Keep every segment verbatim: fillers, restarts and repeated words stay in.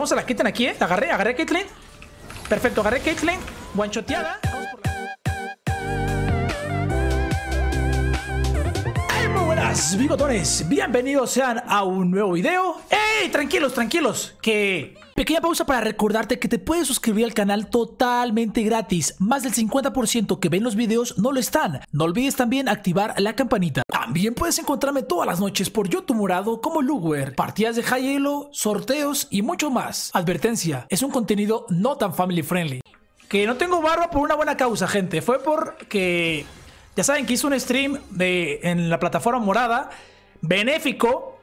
Vamos a la Caitlyn aquí, ¿eh? Agarré, agarré a Caitlyn. Perfecto, agarré a Caitlyn. Guanchoteada. Vamos por la... ¡Hey, muy buenas, bigotones! Bienvenidos sean a un nuevo video. ¡Ey! Tranquilos, tranquilos. Que... Pequeña pausa para recordarte que te puedes suscribir al canal totalmente gratis. Más del cincuenta por ciento que ven los videos no lo están. No olvides también activar la campanita. También puedes encontrarme todas las noches por YouTube Morado como Luwer, partidas de High Elo, sorteos y mucho más. Advertencia, es un contenido no tan family friendly. Que no tengo barba por una buena causa, gente. Fue porque... Ya saben que hice un stream de, en la plataforma morada, benéfico,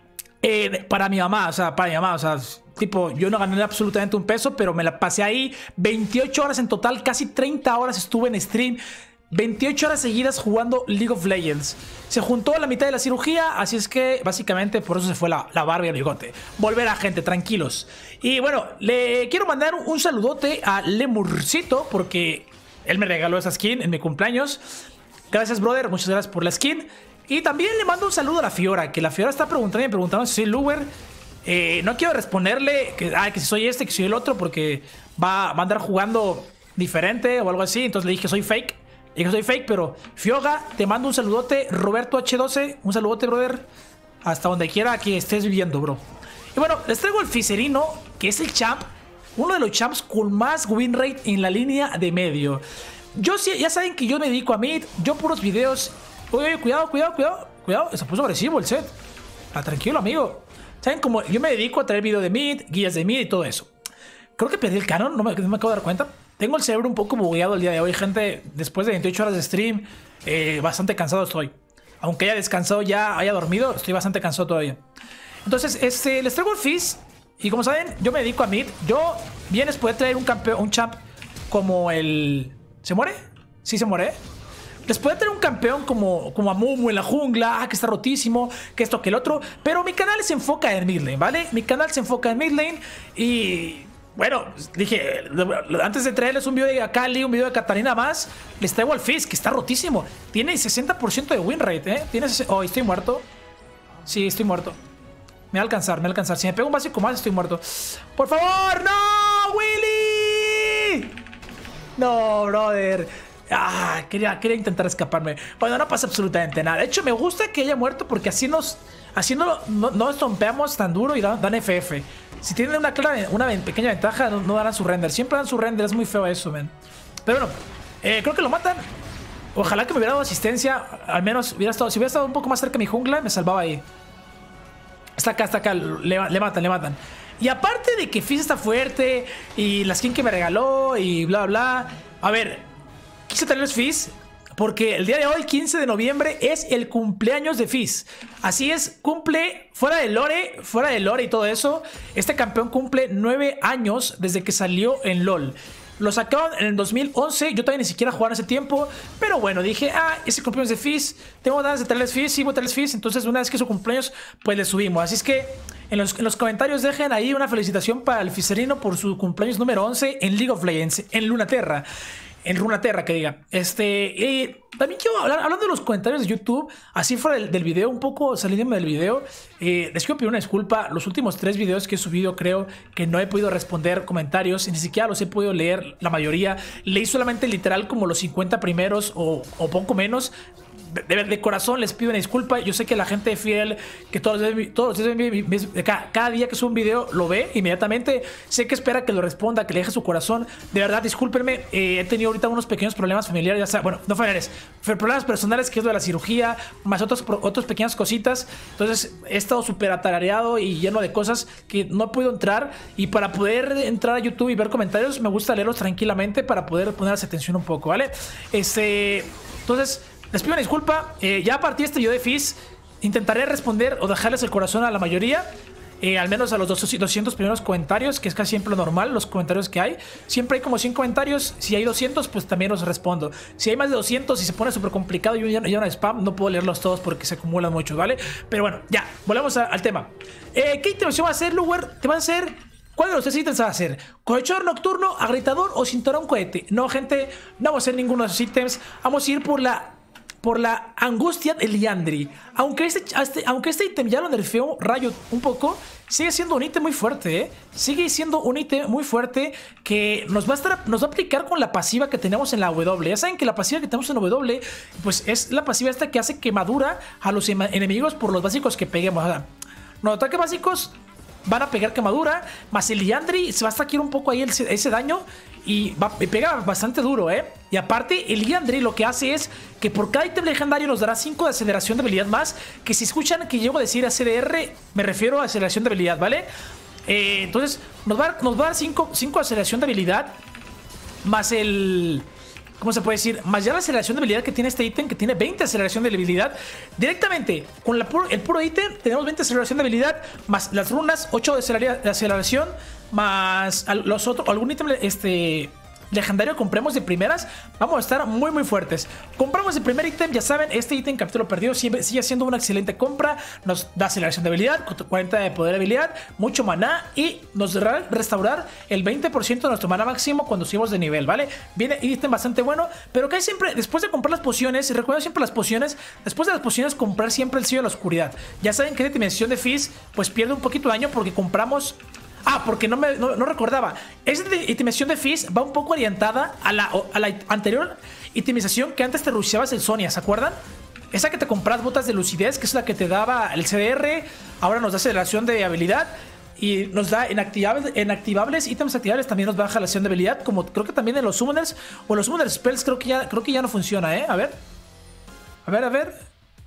eh, para mi mamá, o sea, para mi mamá, o sea... Tipo, yo no gané absolutamente un peso, pero me la pasé ahí veintiocho horas en total, casi treinta horas estuve en stream, veintiocho horas seguidas jugando League of Legends. Se juntó a la mitad de la cirugía, así es que básicamente por eso se fue la, la barba y el bigote. Volver a gente, tranquilos. Y bueno, le quiero mandar un saludote a Lemurcito, porque él me regaló esa skin en mi cumpleaños. Gracias, brother, muchas gracias por la skin. Y también le mando un saludo a la Fiora, que la Fiora está preguntando y preguntando si soy Luwer. Eh, no quiero responderle que, ah, que si soy este, que soy el otro, porque va, va a andar jugando diferente o algo así. Entonces le dije que soy fake. Le dije que soy fake, pero Fioga, te mando un saludote. Roberto H doce, un saludote, brother. Hasta donde quiera que estés viviendo, bro. Y bueno, les traigo el Fizzerino, que es el champ, uno de los champs con más win rate en la línea de medio. Yo sí, ya saben que yo me dedico a mid, yo puros videos. Oye, oye, cuidado, cuidado, cuidado. Cuidado, se puso agresivo el set. Ah, tranquilo, amigo. ¿Saben? Como yo me dedico a traer video de mid, guías de mid y todo eso. Creo que perdí el canon, no me, no me acabo de dar cuenta. Tengo el cerebro un poco bugueado el día de hoy, gente. Después de veintiocho horas de stream, eh, bastante cansado estoy. Aunque haya descansado ya, haya dormido, estoy bastante cansado todavía. Entonces, este, les traigo el Fizz. Y como saben, yo me dedico a mid. Yo bien les puedo traer un campeón, un champ como el... ¿Se muere? Sí se muere, ¿eh? Les puede tener un campeón como, como a Mumu en la jungla, ah, que está rotísimo, que esto, que el otro. Pero mi canal se enfoca en mid lane, ¿vale? Mi canal se enfoca en mid lane. Y bueno, dije, antes de traerles un video de Akali, un video de Katarina más, les traigo al Fizz, que está rotísimo. Tiene sesenta por ciento de win rate, ¿eh? Tiene... Oh, estoy muerto. Sí, estoy muerto. Me va a alcanzar, me va a alcanzar. Si me pego un básico más, estoy muerto. ¡Por favor! ¡No, Willy! No, brother. Ah, quería, quería intentar escaparme. Bueno, no pasa absolutamente nada. De hecho, me gusta que haya muerto porque así nos... Así no, no, no estompeamos tan duro y dan, dan F F. Si tienen una, clara, una pequeña ventaja, no, no darán su render. Siempre dan su render, es muy feo eso, man. Pero bueno, eh, creo que lo matan. Ojalá que me hubiera dado asistencia. Al menos hubiera estado... Si hubiera estado un poco más cerca de mi jungla, me salvaba ahí. Está acá, está acá. Le, le matan, le matan. Y aparte de que Fizz está fuerte y la skin que me regaló y bla, bla. A ver... Quise traerles Fizz porque el día de hoy, quince de noviembre, es el cumpleaños de Fizz. Así es, cumple, fuera de lore, fuera de lore y todo eso, este campeón cumple nueve años desde que salió en LoL. Lo sacaron en el dos mil once, yo todavía ni siquiera jugaba en ese tiempo, pero bueno, dije, ah, ese cumpleaños de Fizz, tengo ganas de traerles Fizz, sí voy a traerles Fizz, entonces una vez que es su cumpleaños, pues le subimos. Así es que en los, en los comentarios dejen ahí una felicitación para el Fizzerino por su cumpleaños número once en League of Legends, en Lunaterra. En Runaterra, que diga. Este, eh, también quiero hablar, hablando de los comentarios de YouTube, así fuera del, del video, un poco saliéndome del video. Eh, les quiero pedir una disculpa. Los últimos tres videos que he subido, creo que no he podido responder comentarios. Y ni siquiera los he podido leer la mayoría. Leí solamente literal como los cincuenta primeros o, o poco menos. De, de, de corazón les pido una disculpa. Yo sé que la gente fiel, que todos los días, todos los días cada, cada día que subo un video lo ve inmediatamente. Sé que espera que lo responda, que le deje su corazón. De verdad, discúlpenme. Eh, he tenido ahorita unos pequeños problemas familiares, ya sea, bueno, no familiares, problemas personales, que es lo de la cirugía, más otras otras pequeñas cositas. Entonces he estado súper atarareado y lleno de cosas que no he podido entrar. Y para poder entrar a YouTube y ver comentarios, me gusta leerlos tranquilamente para poder ponerse atención un poco, ¿vale? Este, entonces... Les pido una disculpa, eh, ya a partir de este video de Fizz intentaré responder o dejarles el corazón a la mayoría, eh, al menos a los doscientos primeros comentarios, que es casi siempre lo normal, los comentarios que hay. Siempre hay como cien comentarios, si hay doscientos pues también los respondo. Si hay más de doscientos y se pone súper complicado y ya, ya no hay spam, no puedo leerlos todos porque se acumulan muchos, ¿vale? Pero bueno, ya, volvemos a, al tema. eh, ¿Qué intervención va a hacer, Luwer? Te va a hacer... ¿Cuál de los tres ítems va a hacer? ¿Cohechador nocturno, agritador o cinturón cohete? No, gente, no vamos a hacer ninguno de esos ítems. Vamos a ir por la... por la angustia de Liandry. Aunque este, este, aunque este ítem ya lo nerfeó Riot un poco, sigue siendo un ítem muy fuerte, ¿eh? Sigue siendo un ítem muy fuerte que nos va a estar, nos va a aplicar con la pasiva que tenemos en la W. Ya saben que la pasiva que tenemos en la W, pues es la pasiva esta que hace quemadura a los enemigos por los básicos que peguemos. O sea, los ataques básicos van a pegar quemadura, más el Liandry se va a stackear un poco ahí el, ese daño y, va, y pega bastante duro, ¿eh? Y aparte, el Liandry lo que hace es que por cada ítem legendario nos dará cinco de aceleración de habilidad más. Que si escuchan que llego a decir A C D R, me refiero a aceleración de habilidad, ¿vale? Eh, entonces, nos va, nos va a dar cinco de aceleración de habilidad más el... ¿Cómo se puede decir? Más ya la aceleración de habilidad que tiene este ítem, que tiene veinte de aceleración de habilidad. Directamente, con la puro, el puro ítem, tenemos veinte de aceleración de habilidad, más las runas, ocho de aceleración, más los otros, algún ítem este, legendario compremos de primeras. Vamos a estar muy muy fuertes. Compramos el primer ítem, ya saben, este ítem capítulo perdido sigue, sigue siendo una excelente compra. Nos da aceleración de habilidad, cuarenta de poder de habilidad, mucho maná y nos va a restaurar el veinte por ciento de nuestro maná máximo cuando subimos de nivel, ¿vale? Viene ítem bastante bueno, pero que siempre, después de comprar las pociones, y recuerden siempre las pociones, después de las pociones comprar siempre el sello de la oscuridad. Ya saben que esta dimensión de Fizz pues pierde un poquito de daño porque compramos... Ah, porque no, me, no, no recordaba. Esta itemización de Fizz va un poco orientada a la, a la anterior itemización que antes te rusheabas el Sonia, ¿se acuerdan? Esa que te compras botas de lucidez, que es la que te daba el C D R. Ahora nos da aceleración de habilidad y nos da inactivables, inactivables ítems activables. También nos baja la acción de habilidad, como creo que también en los summoners o en los summoner spells creo que ya, creo que ya no funciona, ¿eh? A ver. A ver, a ver.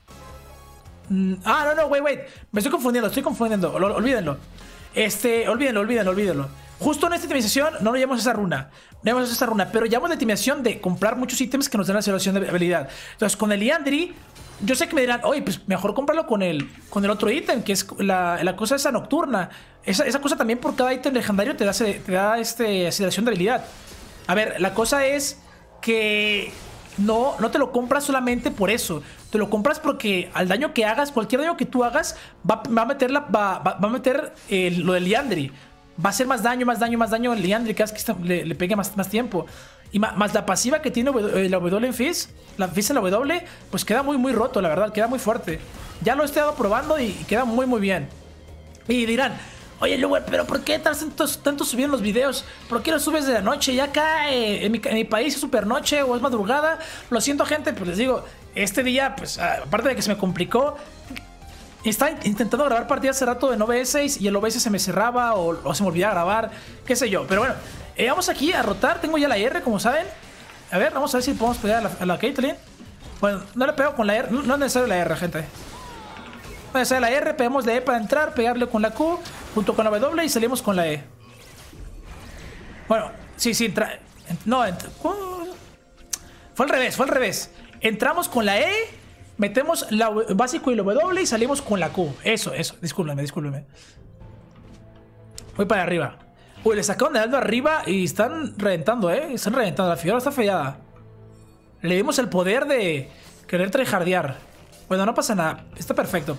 Mm, ah, no, no, wait, wait. Me estoy confundiendo, estoy confundiendo. Ol olvídenlo. Este, olvídenlo, olvídenlo, olvídenlo. Justo en esta itemización no nos llevamos esa runa. No llevamos esa runa, pero llevamos la itemización de comprar muchos ítems que nos den la aceleración de habilidad. Entonces, con el Liandry, yo sé que me dirán, oye, pues mejor cómpralo con el, con el otro ítem, que es la, la cosa esa nocturna. Esa, esa cosa también por cada ítem legendario te da, te da este, aceleración de habilidad. A ver, la cosa es que no, no te lo compras solamente por eso. Te lo compras porque al daño que hagas, cualquier daño que tú hagas, va, va a meter, la, va, va, va a meter eh, lo del Liandry. Va a hacer más daño, más daño, más daño al Liandry cada vez que le, le pegue más, más tiempo. Y más, más la pasiva que tiene la W en Fizz, la Fizz en la W, pues queda muy, muy roto, la verdad, queda muy fuerte. Ya lo he estado probando y queda muy, muy bien. Y dirán, oye, Lower, pero ¿por qué tantos, tantos subiendo los videos? ¿Por qué los subes de la noche? Ya acá eh, en, mi, en mi país es super noche o es madrugada. Lo siento, gente, pues les digo, este día, pues aparte de que se me complicó, estaba intentando grabar partidas hace rato en O B S y el O B S se me cerraba o, o se me olvidaba grabar, qué sé yo. Pero bueno, eh, vamos aquí a rotar. Tengo ya la R, como saben. A ver, vamos a ver si podemos pegar a la, a la Caitlyn. Bueno, no le pego con la R, no, no es necesario la R, gente. No es necesario la R, pegamos de E para entrar, pegarle con la Q, junto con la W y salimos con la E. Bueno, sí, sí, entra... No, entra... Fue al revés, fue al revés. Entramos con la E, metemos la básico y la W y salimos con la Q. Eso, eso, discúlpeme, discúlpeme. Voy para arriba. Uy, le sacaron de aldo arriba y están reventando, ¿eh? Están reventando, la figura está fallada. Le dimos el poder de querer tryhardear. Bueno, no pasa nada, está perfecto.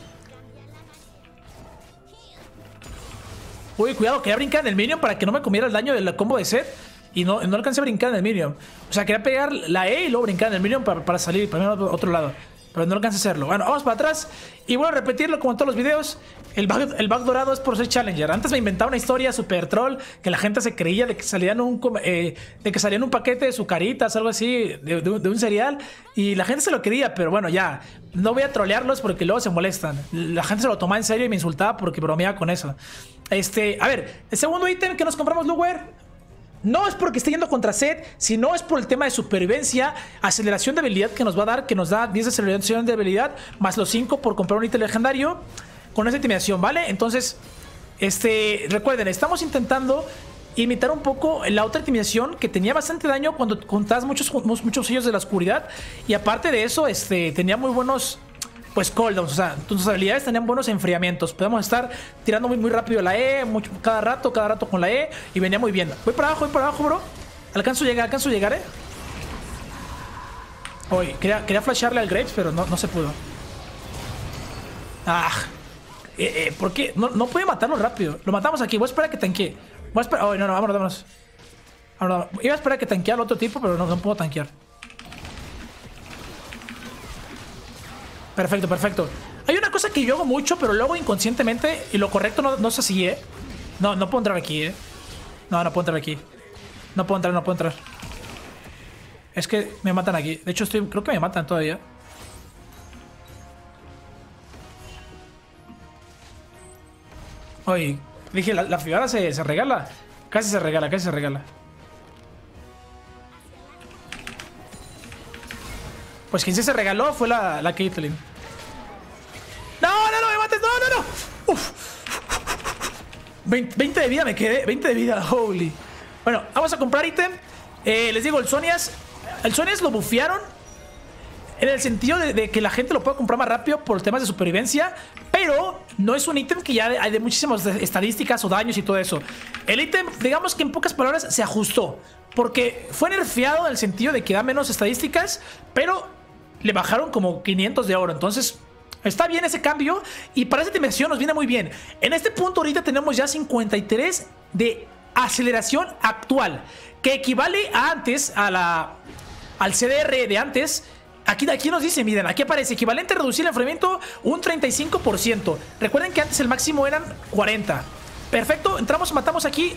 Uy, cuidado, quería brincar en el minion para que no me comiera el daño del combo de Zed. Y no, no alcancé a brincar en el minion. O sea, quería pegar la E y luego brincar en el minion para, para salir, para irme a otro lado. Pero no alcancé a hacerlo. Bueno, vamos para atrás. Y voy a repetirlo como en todos los videos. El bug, el bug dorado es por ser Challenger. Antes me inventaba una historia super troll que la gente se creía de que salían un, eh, de que salían un paquete de sucaritas, algo así, de, de, de un cereal. Y la gente se lo quería, pero bueno, ya. No voy a trolearlos porque luego se molestan. La gente se lo tomaba en serio y me insultaba porque bromeaba con eso. Este, a ver, el segundo ítem que nos compramos, Luwer, no es porque esté yendo contra Zed, sino es por el tema de supervivencia, aceleración de habilidad que nos va a dar, que nos da diez de aceleración de habilidad, más los cinco por comprar un ítem legendario con esa intimidación, ¿vale? Entonces, este, recuerden, estamos intentando imitar un poco la otra intimidación que tenía bastante daño cuando contabas muchos, muchos sellos de la oscuridad. Y aparte de eso, este, tenía muy buenos... Pues cooldowns, o sea, tus habilidades tenían buenos enfriamientos. Podemos estar tirando muy, muy rápido la E, mucho, cada rato, cada rato con la E. Y venía muy bien. Voy para abajo, voy para abajo, bro. Alcanzo a llegar, alcanzo a llegar, eh. Oye, quería, quería flashearle al Graves, pero no, no se pudo. Ah, eh, eh, ¿por qué? No, no puede matarlo rápido. Lo matamos aquí, voy a esperar a que tanquee. Voy a esperar, oh, no, no, vámonos, vámonos, vámonos. Iba a esperar a que tanqueara al otro tipo, pero no, no puedo tanquear. Perfecto, perfecto. Hay una cosa que yo hago mucho, pero luego inconscientemente, y lo correcto no, no es así, ¿eh? No, no puedo entrar aquí, ¿eh? No, no puedo entrar aquí. No puedo entrar, no puedo entrar. Es que me matan aquí. De hecho, estoy, creo que me matan todavía. Oye, dije, la, la figura se, se regala. Casi se regala, casi se regala. Pues quien sí se regaló fue la, la Caitlyn. No, no, no, me mates, no, no, no. Uf. veinte de vida me quedé, veinte de vida, holy. Bueno, vamos a comprar ítem. eh, Les digo, el Zhonya's El Zhonya's lo bufearon en el sentido de, de que la gente lo pueda comprar más rápido por temas de supervivencia, pero no es un ítem que ya hay de muchísimas estadísticas o daños y todo eso. El ítem, digamos que en pocas palabras, se ajustó, porque fue nerfeado en el sentido de que da menos estadísticas, pero le bajaron como quinientos de oro. Entonces está bien ese cambio, y para esta dimensión nos viene muy bien. En este punto ahorita tenemos ya cincuenta y tres de aceleración actual, que equivale a antes, a la, al C D R de antes. Aquí, aquí nos dice, miren, aquí aparece equivalente a reducir el enfriamiento un treinta y cinco por ciento. Recuerden que antes el máximo eran cuarenta. Perfecto, entramos, matamos aquí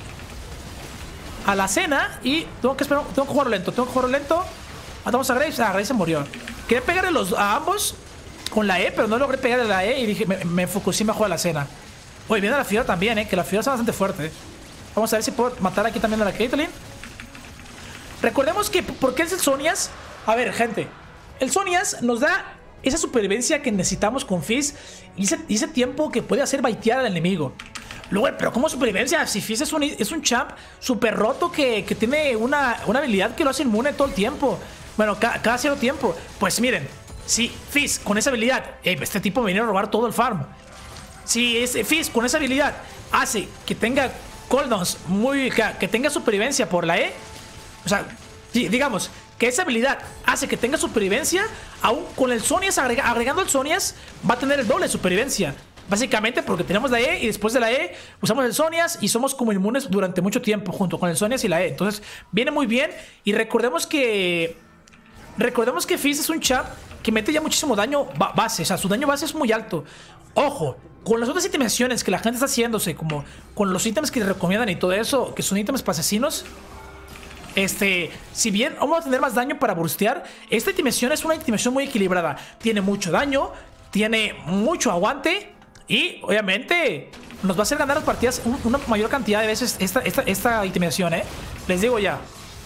a la cena y tengo que esperar, tengo que jugarlo lento, tengo que jugarlo lento. Matamos a Graves, ah, Graves se murió. Quería pegarle los, a ambos con la E, pero no logré pegarle la E y dije, me, me Fukushima juega la cena. Oye, viene la figura también, eh, que la figura está bastante fuerte. Vamos a ver si puedo matar aquí también a la Caitlyn. Recordemos que, ¿por qué es el Zhonya's? A ver, gente, el Zhonya's nos da esa supervivencia que necesitamos con Fizz y ese, y ese tiempo que puede hacer baitear al enemigo. Luego, pero ¿cómo supervivencia? Si Fizz es un, es un champ súper roto que, que tiene una, una habilidad que lo hace inmune todo el tiempo. Bueno, ca, cada cierto tiempo. Pues miren, si Fizz con esa habilidad, hey, este tipo me viene a robar todo el farm. Si es Fizz con esa habilidad hace que tenga cooldowns muy, que, que tenga supervivencia por la E, o sea, digamos que esa habilidad hace que tenga supervivencia, aún con el Zhonya's, agrega, agregando el Zhonya's, va a tener el doble de supervivencia. Básicamente porque tenemos la E y después de la E usamos el Zhonya's y somos como inmunes durante mucho tiempo junto con el Zhonya's y la E. Entonces viene muy bien. Y recordemos que Recordemos que Fizz es un champ que mete ya muchísimo daño base. O sea, su daño base es muy alto. Ojo, con las otras itimaciones que la gente está haciéndose, como con los ítems que recomiendan y todo eso, que son ítems para asesinos, Este, si bien vamos a tener más daño para burstear, esta itimación es una itimación muy equilibrada. Tiene mucho daño, tiene mucho aguante y obviamente nos va a hacer ganar las partidas una mayor cantidad de veces esta, esta, esta itimación, ¿eh? Les digo ya.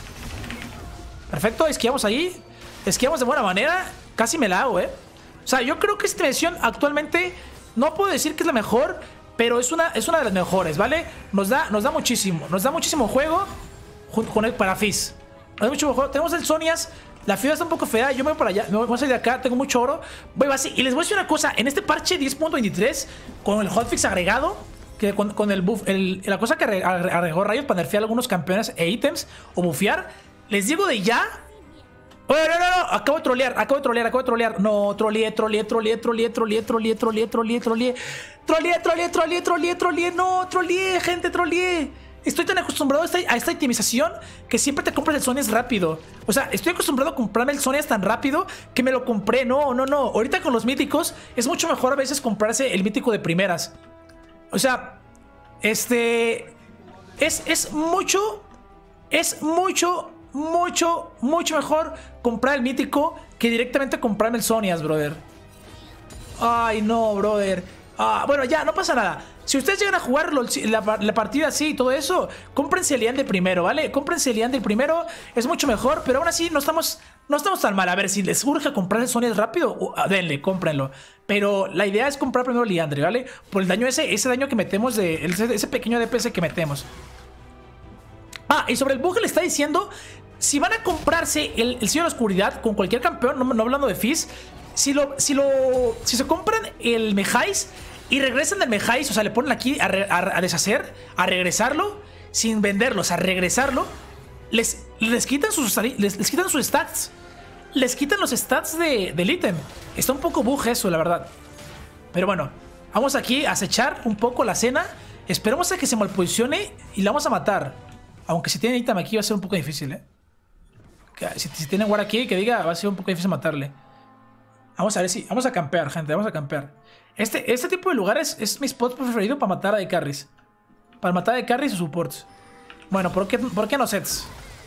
Perfecto, esquiamos ahí. Esquiamos de buena manera. Casi me la hago, ¿eh? O sea, yo creo que esta itimación actualmente no puedo decir que es la mejor, pero es una, es una de las mejores, ¿vale? Nos da, nos da muchísimo, nos da muchísimo juego junto con el para Fizz. Hay mucho juego. Tenemos el Zhonya's. La fibra está un poco fea. Yo me voy para allá. Me voy a salir de acá. Tengo mucho oro. Voy así. Y les voy a decir una cosa. En este parche diez punto veintitrés, con el hotfix agregado, que con, con el buff, el, la cosa que agregó Riot para nerfear algunos campeones e ítems o buffear, les digo de ya. Oye, no, no, no. Acabo de trolear. Acabo de trolear. Acabo de trolear. No, troleé, troleé, troleé, troleé, troleé, troleé, troleé, troleé, troleé. Troleé, troleé, troleé, troleé, troleé. No, troleé, gente, troleé. Estoy tan acostumbrado a esta, a esta itemización que siempre te compras el Zhonya's rápido. O sea, estoy acostumbrado a comprarme el Zhonya's tan rápido que me lo compré. No, no, no. Ahorita con los míticos es mucho mejor a veces comprarse el mítico de primeras. O sea, este... Es, es mucho... Es mucho, mucho, mucho mejor comprar el mítico que directamente comprarme el Zhonya's, brother. Ay, no, brother. Ah, bueno, ya, no pasa nada. Si ustedes llegan a jugar la, la partida así y todo eso, cómprense el Liandry primero, ¿vale? Cómprense el Liandry primero, es mucho mejor, pero aún así no estamos, no estamos tan mal. A ver, si les urge comprar el Zhonya's rápido, uh, denle, cómprenlo. Pero la idea es comprar primero el Liandry, ¿vale? Por el daño ese, ese daño que metemos, de ese, ese pequeño D P S que metemos. Ah, y sobre el bug le está diciendo, si van a comprarse el, el Sello de la Oscuridad con cualquier campeón, no, no hablando de Fizz, si lo, si lo, si se compran el Mejais y regresan del Mejais, o sea, le ponen aquí a, re, a, a deshacer, a regresarlo, sin venderlos, a regresarlo, les, les, quitan, sus, les, les quitan sus stats. Les quitan los stats de, del ítem. Está un poco bug eso, la verdad. Pero bueno, vamos aquí a acechar un poco la cena. Esperemos a que se malposicione y la vamos a matar. Aunque si tiene ítem aquí va a ser un poco difícil, ¿eh? Si, si tiene guard aquí, que diga, va a ser un poco difícil matarle. Vamos a ver si... Vamos a campear, gente. Vamos a campear. Este, este tipo de lugares es mi spot preferido para matar a de carries. Para matar a de carries o supports. Bueno, ¿por qué, ¿por qué no sets?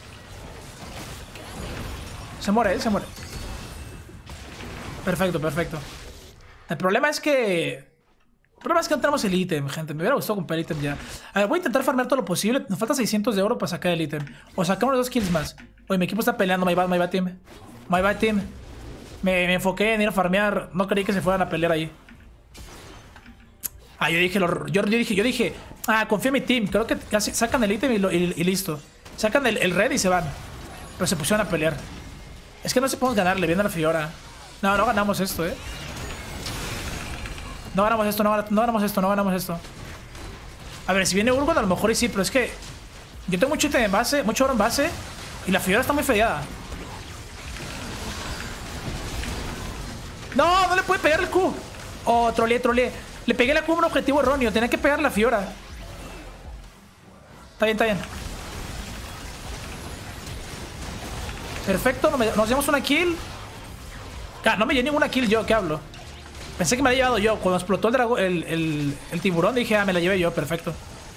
Se muere, ¿eh? Se muere. Perfecto, perfecto. El problema es que... El problema es que no tenemos el ítem, gente. Me hubiera gustado comprar el ítem ya. A ver, voy a intentar farmear todo lo posible. Nos falta seiscientos de oro para sacar el ítem. O sacamos dos kills más. Oye, mi equipo está peleando. My bad, my bad team. My bad team. Me, me enfoqué en ir a farmear. No creí que se fueran a pelear ahí. Ah, yo dije, lo, yo, yo dije, yo dije, ah, confío en mi team. Creo que casi sacan el ítem y, lo, y, y listo. Sacan el, el red y se van. Pero se pusieron a pelear. Es que no se podemos ganarle, viene a la Fiora. No, no ganamos esto, eh. No ganamos esto, no, no ganamos esto, no ganamos esto. A ver, si viene Urgot a lo mejor y sí, pero es que yo tengo mucho ítem en base, mucho oro en base. Y la Fiora está muy fedeada. No, no le puede pegar el Q. Oh, troleé, troleé. Le pegué la Q a un objetivo erróneo. Tenía que pegar la Fiora. Está bien, está bien. Perfecto, nos llevamos una kill. Ah, no me llevé ninguna kill yo, ¿qué hablo? Pensé que me la había llevado yo. Cuando explotó el, dragón, el, el, el tiburón dije, ah, me la llevé yo, perfecto.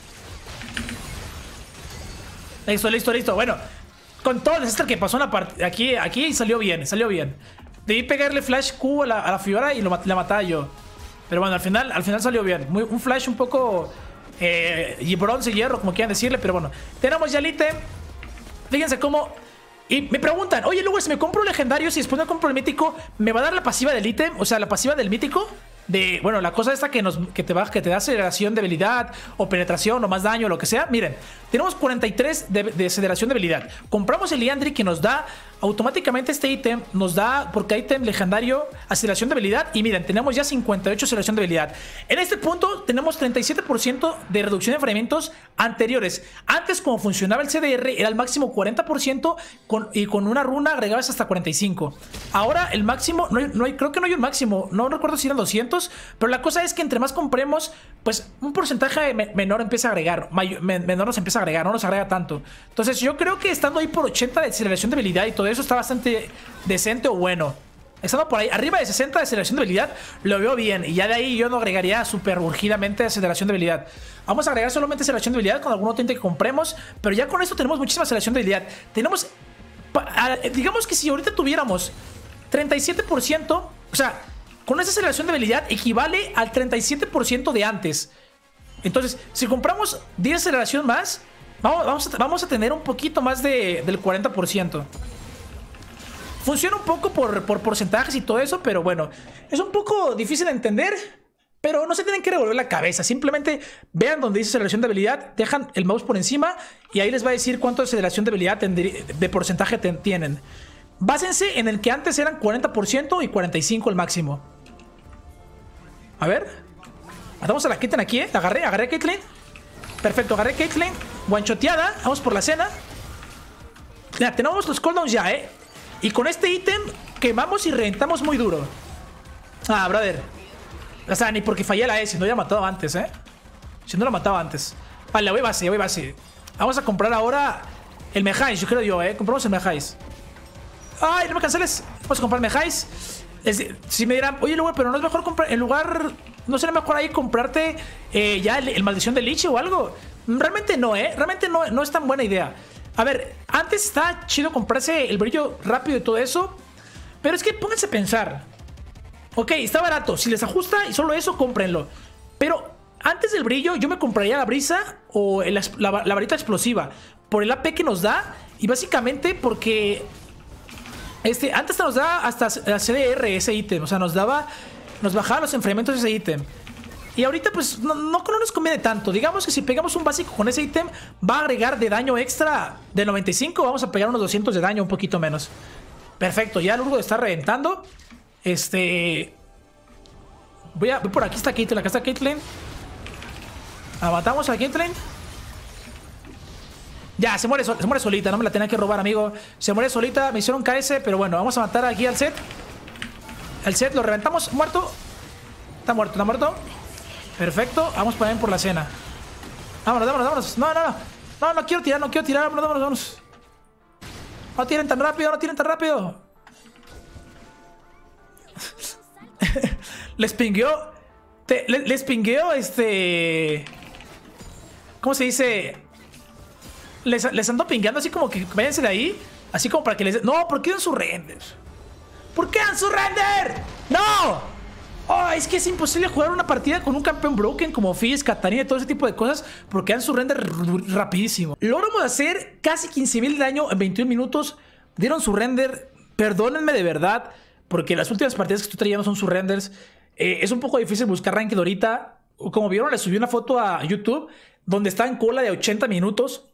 Listo, listo, listo. Bueno, con todo el desastre que pasó en la parte aquí, aquí salió bien, salió bien. Debí pegarle flash Q a la, a la Fiora y lo, la mataba yo. Pero bueno, al final, al final salió bien. Muy, un flash un poco eh, y bronce, hierro, como quieran decirle. Pero bueno, tenemos ya el ítem. Fíjense cómo... Y me preguntan, oye, luego si me compro un legendario, si después me compro el mítico, ¿me va a dar la pasiva del ítem? O sea, la pasiva del mítico. De, bueno, la cosa esta que, nos, que, te va, que te da aceleración de habilidad o penetración o más daño, lo que sea. Miren, tenemos cuarenta y tres de, de aceleración de habilidad. Compramos el Liandry que nos da automáticamente este ítem. Nos da, porque ítem legendario, aceleración de habilidad. Y miren, tenemos ya cincuenta y ocho aceleración de habilidad. En este punto tenemos treinta y siete por ciento de reducción de enfriamientos anteriores. Antes, como funcionaba el C D R, era el máximo cuarenta por ciento con, y con una runa agregabas hasta cuarenta y cinco. Ahora el máximo, no hay, no hay, creo que no hay un máximo. No recuerdo si eran doscientos. Pero la cosa es que entre más compremos, pues un porcentaje menor empieza a agregar. Mayor, menor nos empieza a agregar, no nos agrega tanto. Entonces yo creo que estando ahí por ochenta de aceleración de habilidad y todo eso está bastante decente o bueno. Estando por ahí, arriba de sesenta de aceleración de habilidad, lo veo bien. Y ya de ahí yo no agregaría súper urgidamente aceleración de habilidad. Vamos a agregar solamente aceleración de habilidad con algún otro ítem que compremos. Pero ya con esto tenemos muchísima aceleración de habilidad. Tenemos, digamos que si ahorita tuviéramos treinta y siete por ciento, o sea... Con esa aceleración de habilidad equivale al treinta y siete por ciento de antes. Entonces, si compramos diez aceleración más, vamos, vamos, a, vamos a tener un poquito más de, del cuarenta por ciento. Funciona un poco por, por porcentajes y todo eso, pero bueno, es un poco difícil de entender. Pero no se tienen que revolver la cabeza. Simplemente vean donde dice aceleración de habilidad, dejan el mouse por encima y ahí les va a decir cuánto de aceleración de habilidad de porcentaje tienen. Básense en el que antes eran cuarenta por ciento y cuarenta y cinco por ciento el máximo. A ver. Matamos a la Caitlyn aquí, ¿eh? La agarré, agarré a Caitlyn. Perfecto, agarré a Caitlyn. Guanchoteada. Vamos por la cena. Mira, tenemos los cooldowns ya, ¿eh? Y con este ítem quemamos y reventamos muy duro. Ah, brother. O sea, ni porque fallé la E, si no hubiera matado antes, ¿eh? Si no lo mataba antes. Vale, voy base, voy base. Vamos a comprar ahora el Mejais, yo creo yo, ¿eh? Compramos el Mejais. Ay, no me canceles. Vamos a comprar Mejais. Es, si me dirán, oye, luego, pero no es mejor comprar, en lugar, no será mejor ahí comprarte eh, ya el, el maldición de Lich o algo. Realmente no, eh, realmente no, no es tan buena idea. A ver, antes está chido comprarse el brillo rápido y todo eso, pero es que pónganse a pensar. Ok, está barato, si les ajusta y solo eso, cómprenlo. Pero antes del brillo yo me compraría la brisa o el, la, la varita explosiva por el A P que nos da y básicamente porque... Este, antes nos da hasta C D R ese ítem. O sea, nos daba... Nos bajaba los enfriamientos de ese ítem. Y ahorita pues no, no, no nos conviene tanto. Digamos que si pegamos un básico con ese ítem, va a agregar de daño extra de noventa y cinco. Vamos a pegar unos doscientos de daño, un poquito menos. Perfecto, ya el Urgot está reventando. Este... Voy, a, voy por aquí, está Caitlyn, acá está Caitlyn. La matamos a Caitlyn. Ya, se muere, se muere solita, no me la tenía que robar, amigo. Se muere solita, me hicieron K S, pero bueno, vamos a matar aquí al set. El set lo reventamos, muerto. Está muerto, está muerto. Perfecto, vamos para bien por la cena. Vámonos, vámonos, vámonos. No, no, no. No, no quiero tirar, no quiero tirar, vámonos, vámonos, vámonos. No tiren tan rápido, no tiren tan rápido. Les pingueó. Te, les, les pingueó este. ¿Cómo se dice? Les, les ando pingueando así como que váyanse de ahí. Así como para que les... No, ¿por qué dan su render? ¿Por qué dan su render? ¡No! Oh, es que es imposible jugar una partida con un campeón broken como Fizz, Katarina y todo ese tipo de cosas porque dan su render rapidísimo. Logramos hacer casi quince mil de daño en veintiún minutos. Dieron su render. Perdónenme de verdad, porque las últimas partidas que estoy trayendo son sus renders. Eh, es un poco difícil buscar ranked ahorita. Como vieron, le subí una foto a YouTube donde está en cola de ochenta minutos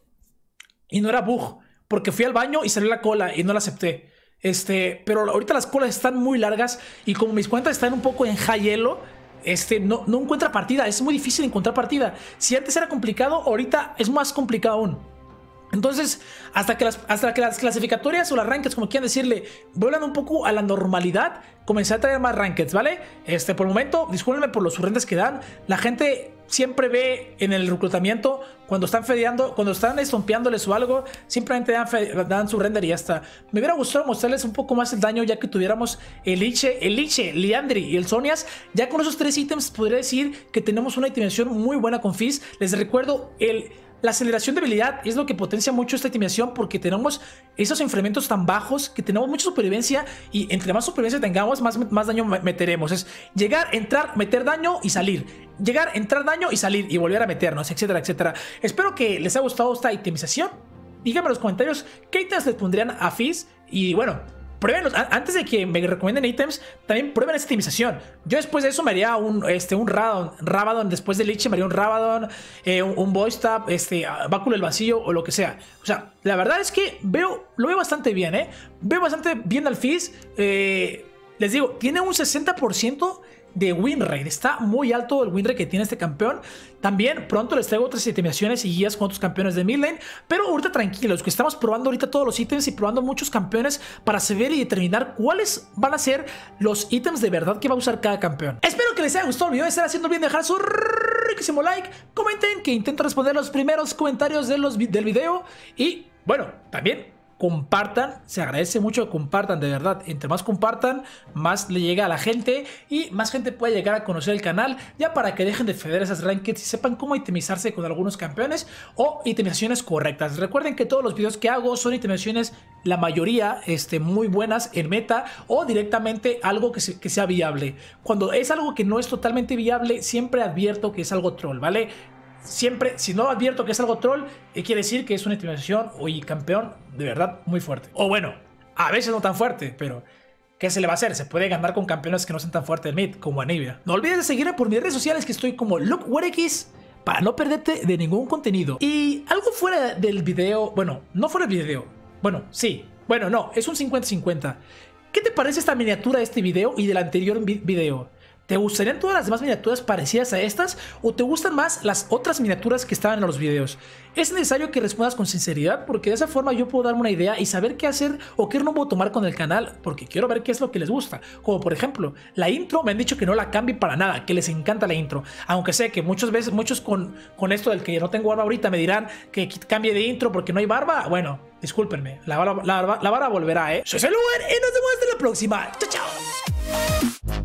y no era bug, porque fui al baño y salió la cola y no la acepté. Este, pero ahorita las colas están muy largas y como mis cuentas están un poco en high elo, este, no, no encuentra partida. Es muy difícil encontrar partida. Si antes era complicado, ahorita es más complicado aún. Entonces, hasta que, las, hasta que las clasificatorias o las rankeds, como quieran decirle, vuelvan un poco a la normalidad, comencé a traer más rankeds, ¿vale? Este, por el momento, discúlpenme por los surrenders que dan. La gente siempre ve en el reclutamiento, cuando están fedeando, cuando están estompeándoles o algo, simplemente dan, dan su render y ya está. Me hubiera gustado mostrarles un poco más el daño, ya que tuviéramos el Liche, el Liche, Liandry y el Zhonya's. Ya con esos tres ítems podría decir que tenemos una itemización muy buena con Fizz. Les recuerdo, el... la aceleración de habilidad es lo que potencia mucho esta itemización porque tenemos esos enfriamientos tan bajos que tenemos mucha supervivencia y entre más supervivencia tengamos, más, más daño meteremos. Es llegar, entrar, meter daño y salir. Llegar, entrar daño y salir y volver a meternos, etcétera, etcétera. Espero que les haya gustado esta itemización. Díganme en los comentarios qué ítems les pondrían a Fizz y bueno... pruébenlos. Antes de que me recomienden ítems, también prueben esta itemización. Yo después de eso me haría un, este, un Rabadon, Rabadon. Después de Liche me haría un Rabadon, eh, un, un Voice Tap, este, Báculo del Vacío o lo que sea. O sea, la verdad es que veo, lo veo bastante bien, ¿eh? Veo bastante bien al Fizz. Eh, les digo, tiene un sesenta por ciento de win rate. Está muy alto el win rate que tiene este campeón. También pronto les traigo otras itemizaciones y guías con otros campeones de mid lane. Pero ahorita tranquilos, que estamos probando ahorita todos los ítems y probando muchos campeones para saber y determinar cuáles van a ser los ítems de verdad que va a usar cada campeón. Espero que les haya gustado el video. Estar haciendo bien, dejar su riquísimo like. Comenten, que intento responder los primeros comentarios de los, del video. Y bueno, también compartan, se agradece mucho que compartan, de verdad. Entre más compartan, más le llega a la gente y más gente puede llegar a conocer el canal, ya para que dejen de feder esas rankeds y sepan cómo itemizarse con algunos campeones o itemizaciones correctas. Recuerden que todos los videos que hago son itemizaciones, la mayoría este, muy buenas en meta o directamente algo que, se, que sea viable. Cuando es algo que no es totalmente viable, siempre advierto que es algo troll, ¿vale? Siempre, si no advierto que es algo troll, eh, quiere decir que es una itemización o y campeón de verdad muy fuerte. O bueno, a veces no tan fuerte, pero ¿qué se le va a hacer? Se puede ganar con campeones que no son tan fuertes en mid, como Anivia. No olvides de seguirme por mis redes sociales, que estoy como LukeWareX, para no perderte de ningún contenido. Y algo fuera del video, bueno, no fuera del video, bueno, sí, bueno, no, es un cincuenta cincuenta. ¿Qué te parece esta miniatura de este video y del anterior video? ¿Te gustarían todas las demás miniaturas parecidas a estas o te gustan más las otras miniaturas que estaban en los videos? Es necesario que respondas con sinceridad porque de esa forma yo puedo darme una idea y saber qué hacer o qué rumbo tomar con el canal, porque quiero ver qué es lo que les gusta. Como por ejemplo, la intro me han dicho que no la cambie para nada, que les encanta la intro. Aunque sé que muchas veces, muchos con, con esto del que no tengo barba ahorita me dirán que cambie de intro porque no hay barba. Bueno, discúlpenme, la barba, la barba, la barba volverá, ¿eh? Soy Lugar y nos vemos hasta la próxima. ¡Chao, chao!